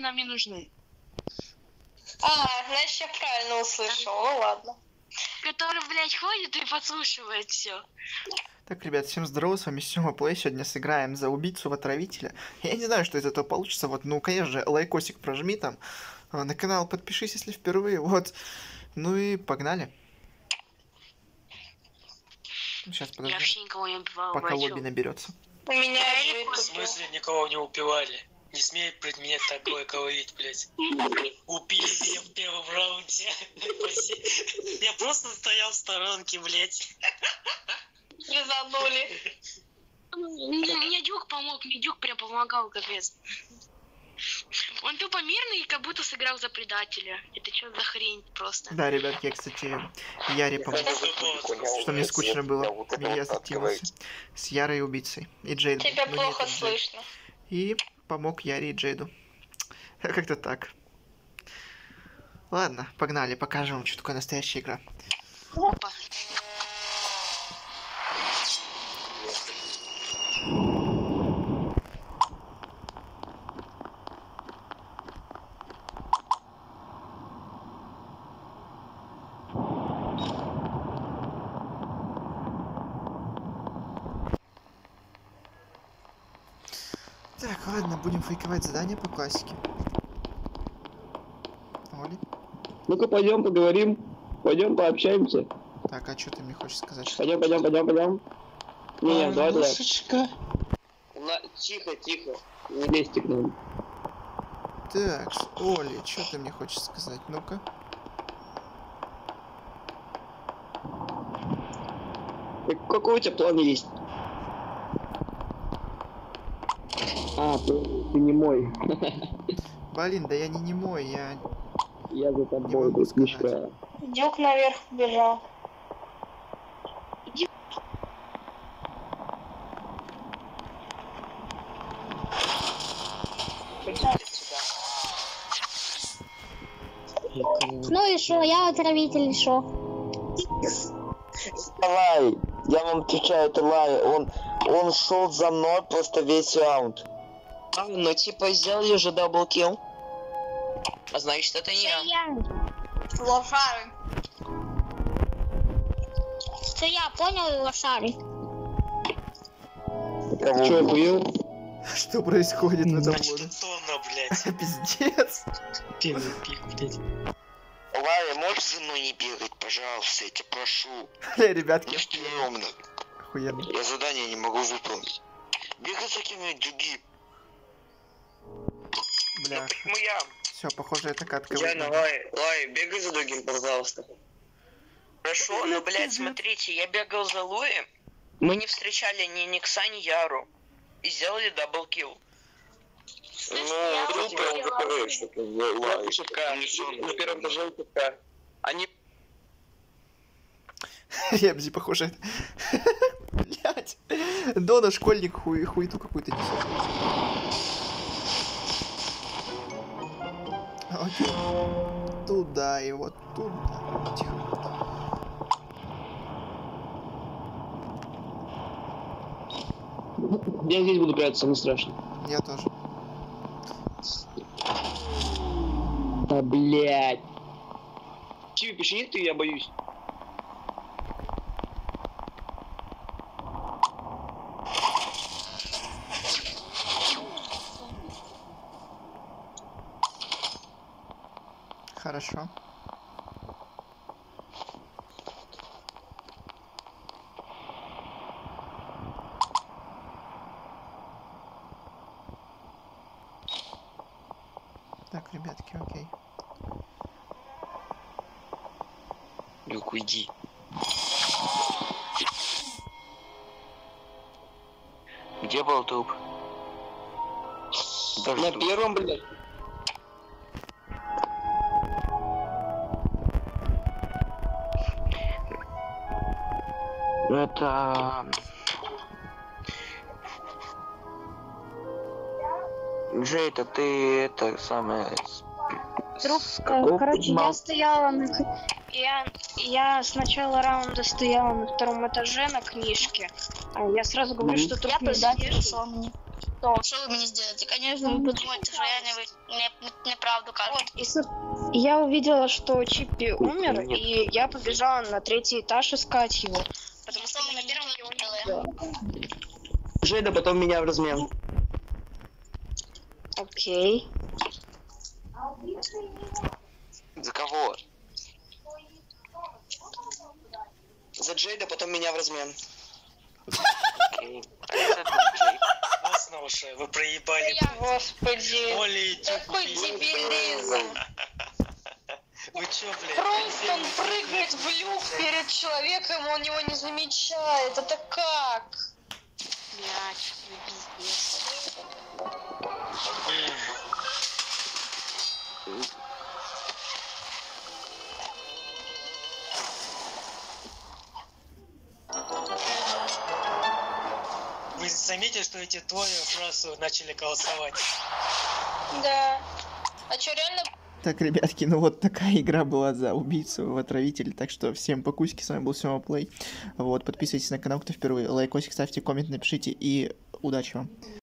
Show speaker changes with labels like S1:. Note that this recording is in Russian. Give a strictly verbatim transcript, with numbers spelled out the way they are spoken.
S1: нам не нужны.
S2: А, значит, я правильно услышал. Ну ладно.
S1: Который, блядь, ходит и подслушивает все.
S3: Так, ребят, всем здорово, с вами Сёма Плей. Сегодня сыграем за убийцу-отравителя. Я не знаю, что из этого получится. Вот, ну, конечно же, лайкосик прожми там. На канал подпишись, если впервые. Вот. Ну и погнали. Сейчас, подожди.
S1: Я вообще никого не убивал.
S3: Пока лобби наберется.
S2: У меня
S4: В смысле никого не убивали? Не смей пред меня такое говорить, блядь. Убили меня в первом раунде. Я просто стоял в сторонке, блядь.
S2: Резанули.
S1: Мне Дюк помог, мне Дюк прям помогал, капец. Он тупо мирный и как будто сыграл за предателя. Это что за хрень просто?
S3: Да, ребятки, я, кстати, Яре помог. Что мне скучно было. Я затеялся с Ярой и убийцей. И Джейдом.
S2: Тебя
S3: Ну,
S2: плохо
S3: нет, Джейд.
S2: слышно.
S3: И помог Яре и Джейду. Как-то так. Ладно, погнали, покажем, что такое настоящая игра.
S1: Опа.
S3: Так, ладно, будем фейковать задание по классике. Оли.
S5: Ну-ка, пойдем поговорим. Пойдем пообщаемся.
S3: Так, а что ты мне хочешь сказать?
S5: Пойдем, пойдем, пойдем, пойдем. Не, не, давай, давай.
S4: На...
S5: Тихо, тихо. Не лезьте к нам.
S3: Так, Оли, что ты мне хочешь сказать? Ну-ка.
S5: Так, какой у тебя план есть? А, ты, ты не мой.
S3: Блин, да я не немой, я...
S5: Я за
S3: Не
S5: тобой,
S3: могу
S5: братишка.
S2: Дюк наверх убежал.
S6: Ну и шо, я отравитель, шо?
S7: Лай, я вам отвечаю, это Лай. Он, он шел за мной просто весь раунд.
S4: А, ну типа сделали уже даблкил. А значит это не
S6: Це
S4: я.
S6: я.
S2: Лошары.
S6: Це я, понял, лошарик?
S5: Ты что, охуел?
S3: Что происходит в этом
S4: Значит
S3: моде?
S4: это тонна, блядь.
S3: Пиздец.
S4: Первый пик, блядь.
S7: Лай, можешь за мной не бегать, пожалуйста, я тебя прошу.
S3: Бля, ребятки,
S7: Мне стрёмно.
S3: охуенно.
S7: Я задание не могу выполнить. Бегай за кем-нибудь другим.
S3: Бля,
S4: Ну я.
S3: все, похоже, это катка.
S4: Яна, Лай, Лай, бегай за другим, пожалуйста. Хорошо, ну, блядь, смотрите, я бегал за Луи, мы не встречали ни Никса, ни Яру, и сделали даблкил.
S7: Ну,
S2: трупы он
S7: закрыл, что ты, Лай.
S4: На первом этаже УПК. Они...
S3: Ребзи, похоже. Блять. Дона, школьник, хуй, хуйту какую-то несет. Окей. Туда и вот туда. Тихо.
S5: Я здесь буду прятаться, не страшно.
S3: Я тоже.
S5: Да, блядь. Чиви, пиши, нет, ты, я боюсь.
S3: Хорошо. Так, ребятки, окей.
S4: Люк, уйди. Где был труп?
S5: На первом, блядь.
S4: Это... Джей, это ты это самое...
S6: Труп,
S4: с
S6: э,
S4: какого
S6: короче,
S4: поднимал?
S6: я стояла на... Я, я с начала раунда стояла на втором этаже на книжке. А я сразу говорю,
S5: Мгм.
S6: что труп
S8: Я
S6: не
S8: предатель,
S6: свежий.
S8: что мне?
S6: Что?
S8: Что вы мне сделаете? Конечно, вы подумаете, что я не, вы- не, не- неправду кажу.
S6: И с- Я увидела, что Чиппи умер, и я побежала на третий этаж искать его.
S8: Потому что мы на первом делаем.
S5: Джейда, потом меня в размен.
S6: Окей.
S5: За кого? За Джейда, потом меня в размен.
S4: Классно, вы проебали.
S2: Господи.
S4: Оли,
S2: Какой дебилизм.
S4: Вы чё, блядь?
S2: Просто он прыгает в люк перед человеком, он его не замечает. Это как?
S1: Блядь, вы пиздец.
S4: Вы заметили, что эти двое сразу начали голосовать?
S2: Да. А чё, реально?
S3: Так, ребятки, ну вот такая игра была за убийцу в отравителе, так что всем покуськи, с вами был Сема Плей. Вот, подписывайтесь на канал, кто впервые, лайкосик ставьте, коммент напишите и удачи вам.